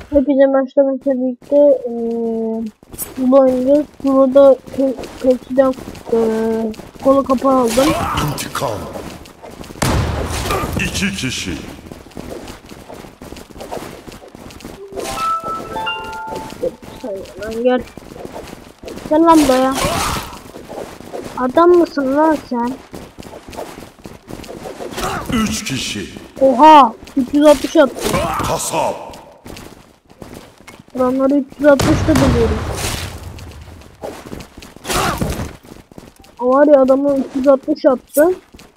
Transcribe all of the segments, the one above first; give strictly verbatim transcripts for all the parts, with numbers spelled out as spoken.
Hepinize başlamakla birlikte ee, Zulu oynayacağız. Zulu'da Pepsi'den ee, kolu kapağı aldım. İntikam. İki kişi. Lan gel. Gel lan buraya. Adam mısın lan sen? Üç kişi. Oha! üç yüz altmış attı. Kasap. Adamları üç yüz altmışta buluyorum. Var ya adamı üç yüz altmış attı.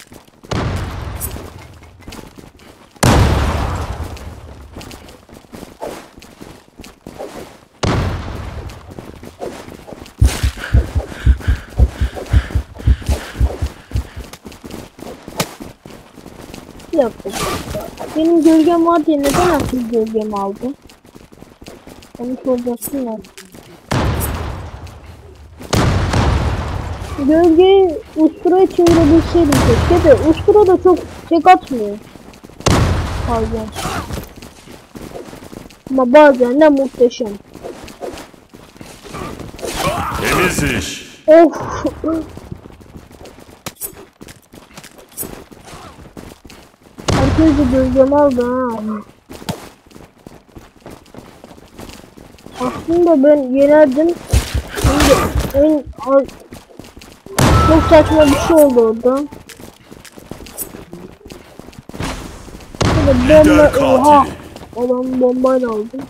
Yaptım. Benim gölgem var diye neden aktif gölgemi aldın? Onu soracaksın ya. Gölgeyi usturaya çevirebilseydim keşke de ustura da çok tek atmıyor. Bazen. Ama bazen de muhteşem. Temiz iş. Of. Herkes de gölgemi aldı ha. Aslında ben yenerdim. Şimdi en az çok saçma bir şey oldu orada. Şöyle bomba, oha! Adam bombayla aldım.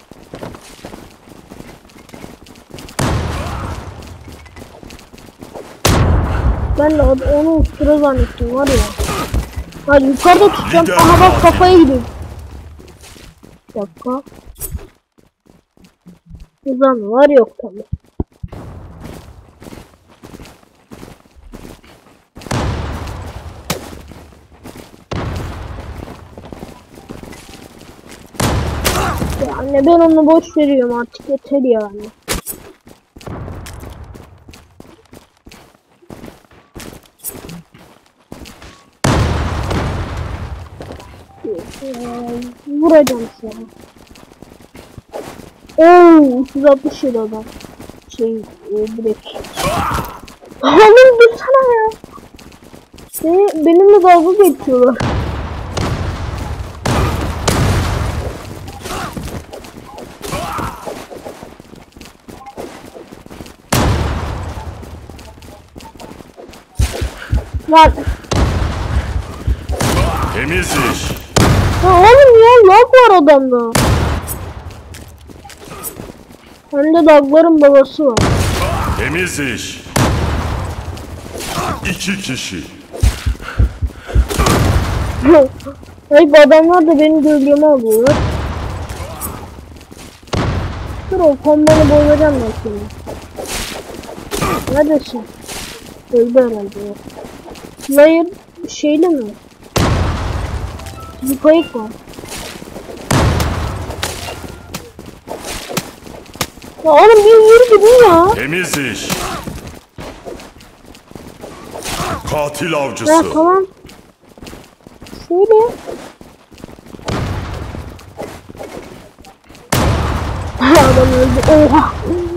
Ben de onu ustura zannettim var ya. Hadi yukarıda tutacağım. Aha bak kafaya gidiyor. Bir dakika. Uzan var yok tabi. Ya anne ben onu boş veriyorum artık yeter yani. Vuracağım sana. Ooo üç yüz altmış yedi adam. Şey e, direkt. Oğlum dursana ya. Beni, benimle dalga geçiyorlar. Lan. Temiz iş. Ya oğlum ya lag var adamda. Hem de dagların babası var. Temiz iş. İki kişi. Hey bu adamlar da benim gölgemi alıyorlar. Dur o kombonu bozacağım ben şimdi. Neredesin? Öldü herhalde ya. Slayer şeyli mi? Bir kayık var. Ya oğlum bir yürü gidin ya. Temiz iş. Katil avcısı. Ya tamam. Şöyle. Adam öldü. Oha.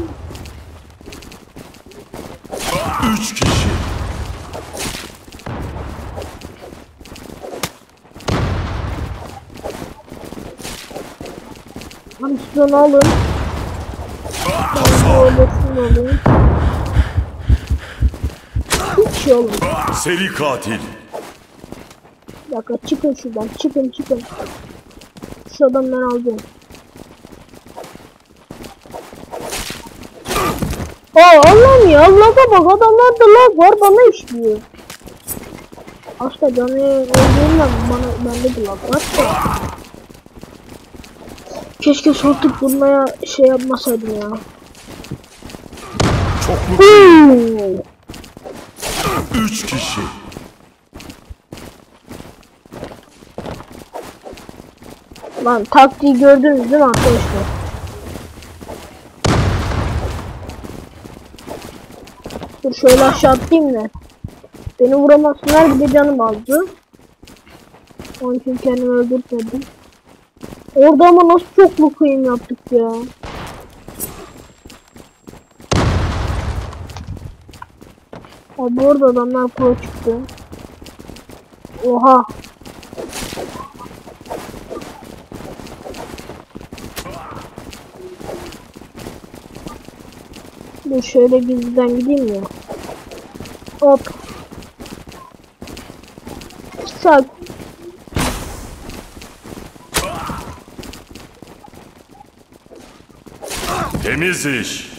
Üç kişi. Hadi şunu alın. Ben böyle şunu alayım. Hiç şey olmadı. Seri katil. Bir dakika çıkın şuradan. Çıkın çıkın. Şu adamları alacağım. Aa Allah'ım ya. Lag'a bak. Adamlarda lag var. Bana işliyor. Aslında canı öldüğümden bana bende de lag var da. Keşke sortup bulmaya şey yapmasaydım ya. Çok mutlu. Üç kişi. Lan taktiği gördünüz değil mi arkadaşlar? Dur şöyle aşağı atlayayım da. Beni vuramazsınlar bir de canım azdı. Onun için kendimi öldürtmedim. Orada ama nasıl çok bu kıyım yaptık ya. Abi orada adamlar pro çıktı. Oha. Dur şöyle gizliden gideyim ya. Hop. Sak. Temiz iş.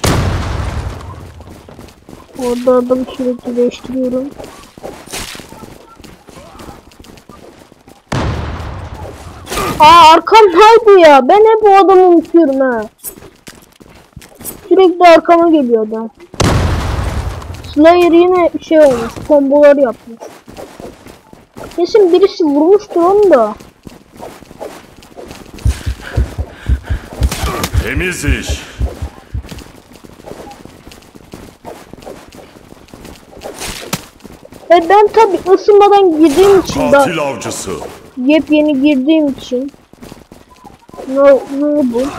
Orada adam sürekli değiştiriyorum. Aa arkamdaydı ya. Ben hep o adamı unutuyorum ha. Sürekli arkama geliyor adam. Slayer yine şey olmuş. Kombolar yapmış. Kesin birisi vurmuştur onu da. Temiz iş. Ve ben tabi ısınmadan girdiğim için da Katil avcısı. yepyeni girdiğim için ne ne bu?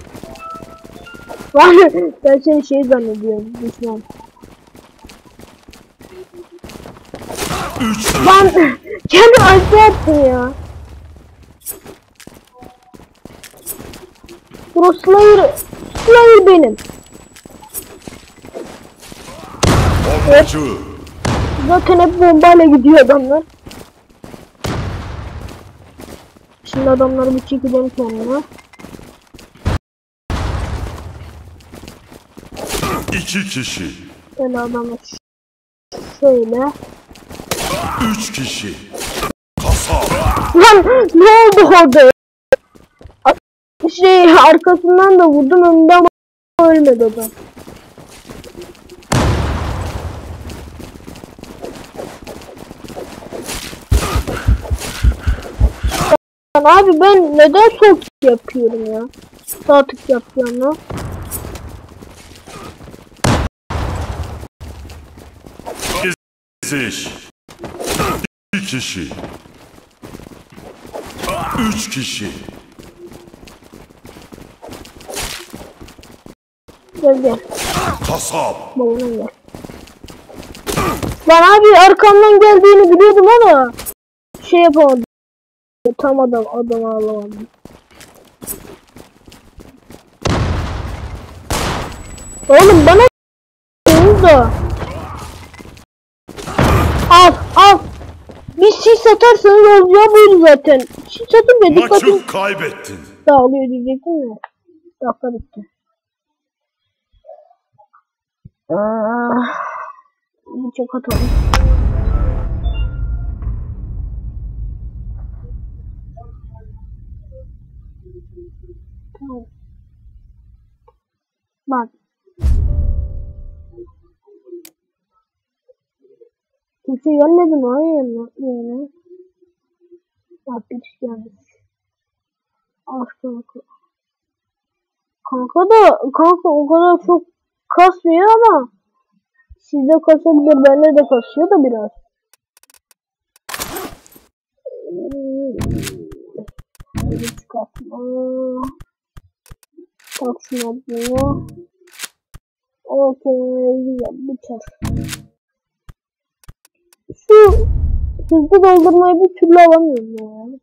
Var ben seni şey zannediyorum düşman. Üç. Ben kendi aşağı attım ya. Bro Slayer Slayer benim. Bombacı. Zaten hep bombayla gidiyor adamlar. Şimdi adamları bir çekeceğim kendime. İki kişi. Böyle adamlar şöyle. Üç kişi. Kasap. Lan ne oldu orada? Şey arkasından da vurdum önünde ama ölmedi adam. Lan abi ben neden sol tık yapıyorum ya? Sağ tık yapıyorum ya. Temiz iş. İki kişi. Üç kişi. Gel gel. Kasap. Babana gel. Lan abi arkamdan geldiğini biliyordum ama şey yapamadım. Tam adam adamı alamadım. Oğlum bana da. Al al. Bir şey satarsanız olacağı buydu zaten. Şey satın dedik Maçı bakın. kaybettin. Dağılıyor diyecektim de. Dakika bitti. Aa, bir çok atalım. Tamam. Bak. Kimse gelmedi mi? Hayır yani. Bak bir kişi gelmiş. Ah kanka. Kanka da kanka o kadar çok kasmıyor ama sizde kasabilir, bende de kasıyor da biraz. Hadi çıkartma. Tak şuna bunu. Okey güzel biter. Şu hızlı doldurmayı bir türlü alamıyorum ya.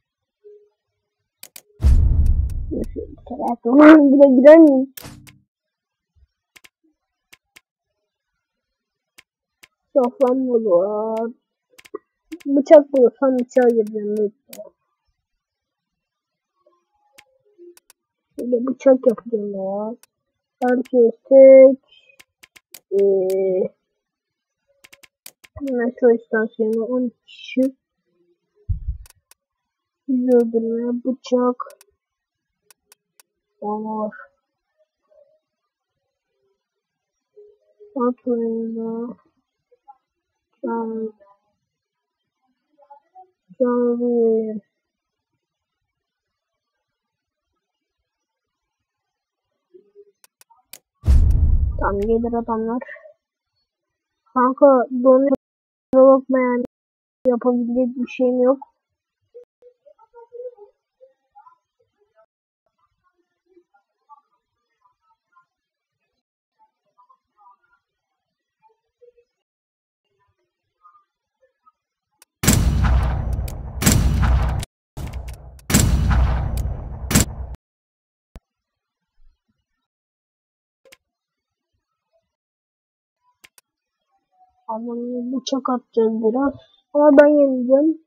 Tamam bile gider miyim? Safran var. Bıçak bulursam bıçağa gireceğim. Lütfen. Şöyle bıçak yapacağım ya. Herkes tek. Eee. Metro istasyonu on kişi. Bizi öldürmeye bıçak. Ama var. At oyunu. Can. Canlı. Tam gelir adamlar. Kanka donuyor bakma yani. Yapabilecek bir şeyim yok. Adamı bıçak atacağız biraz. Ama ben yeneceğim.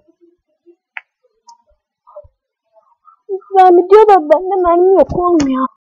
Ben diyor da bende mermi yok oğlum ya.